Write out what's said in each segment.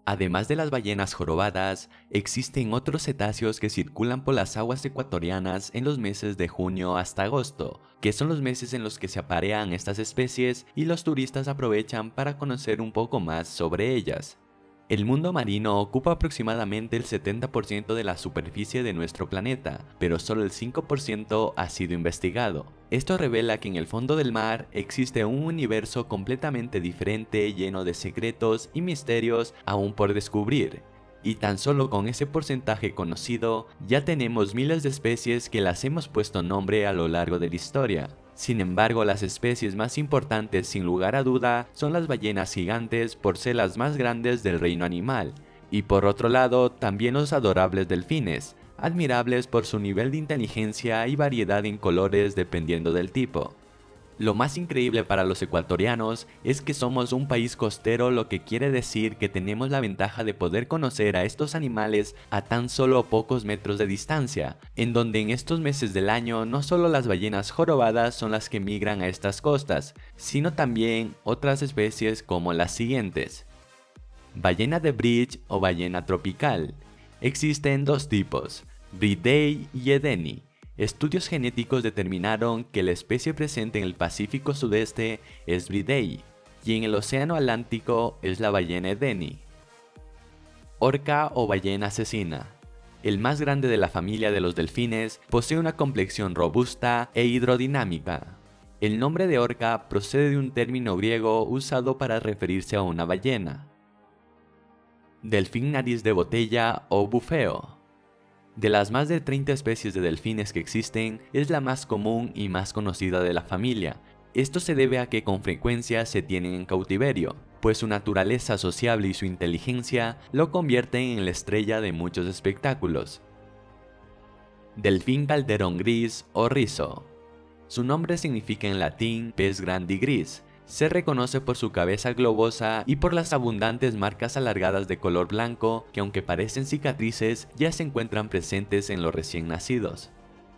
Además de las ballenas jorobadas, existen otros cetáceos que circulan por las aguas ecuatorianas en los meses de junio hasta agosto, que son los meses en los que se aparean estas especies y los turistas aprovechan para conocer un poco más sobre ellas. El mundo marino ocupa aproximadamente el 70% de la superficie de nuestro planeta, pero solo el 5% ha sido investigado. Esto revela que en el fondo del mar existe un universo completamente diferente lleno de secretos y misterios aún por descubrir. Y tan solo con ese porcentaje conocido, ya tenemos miles de especies que las hemos puesto nombre a lo largo de la historia. Sin embargo, las especies más importantes sin lugar a duda son las ballenas gigantes por ser las más grandes del reino animal, y por otro lado también los adorables delfines, admirables por su nivel de inteligencia y variedad en colores dependiendo del tipo. Lo más increíble para los ecuatorianos es que somos un país costero, lo que quiere decir que tenemos la ventaja de poder conocer a estos animales a tan solo pocos metros de distancia, en donde en estos meses del año no solo las ballenas jorobadas son las que migran a estas costas, sino también otras especies como las siguientes. Ballena de bridge o ballena tropical. Existen dos tipos, Bridei y Edeni. Estudios genéticos determinaron que la especie presente en el Pacífico Sudeste es Bridei y en el Océano Atlántico es la ballena Edeni. Orca o ballena asesina. El más grande de la familia de los delfines, posee una complexión robusta e hidrodinámica. El nombre de orca procede de un término griego usado para referirse a una ballena. Delfín nariz de botella o bufeo. De las más de 30 especies de delfines que existen, es la más común y más conocida de la familia. Esto se debe a que con frecuencia se tienen en cautiverio, pues su naturaleza sociable y su inteligencia lo convierten en la estrella de muchos espectáculos. Delfín calderón gris o rizo. Su nombre significa en latín pez grande y gris. Se reconoce por su cabeza globosa y por las abundantes marcas alargadas de color blanco que, aunque parecen cicatrices, ya se encuentran presentes en los recién nacidos.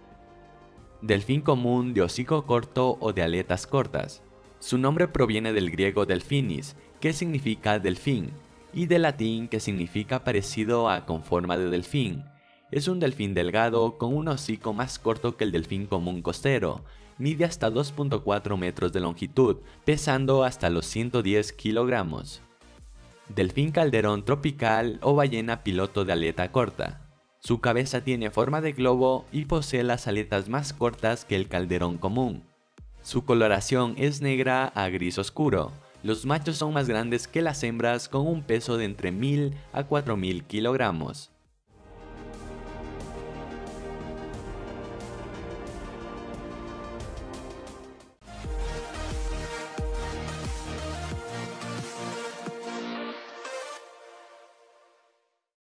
Delfín común de hocico corto o de aletas cortas. Su nombre proviene del griego delfinis, que significa delfín, y del latín, que significa parecido a con forma de delfín. Es un delfín delgado con un hocico más corto que el delfín común costero. Mide hasta 2.4 metros de longitud, pesando hasta los 110 kilogramos. Delfín calderón tropical o ballena piloto de aleta corta. Su cabeza tiene forma de globo y posee las aletas más cortas que el calderón común. Su coloración es negra a gris oscuro. Los machos son más grandes que las hembras con un peso de entre 1000 a 4000 kilogramos.